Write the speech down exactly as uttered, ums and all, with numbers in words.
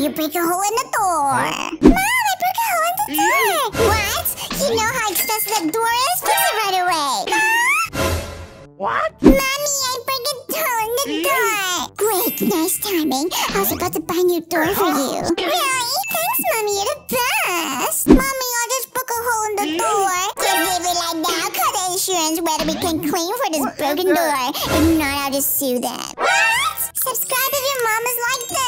you break a hole in the door. Mom, I broke a hole in the door. What? You know how expensive that door is? Fix it right away. What? Mommy, I broke a hole in the door. Great, nice timing. I was about to buy a new door for you. Really? Thanks, Mommy. You're the best. Mommy, I just broke a hole in the door. Just leave it like that. I'll call the insurance whether we can clean for this broken door. If not, I'll just sue them. What? Subscribe if your mom is like that.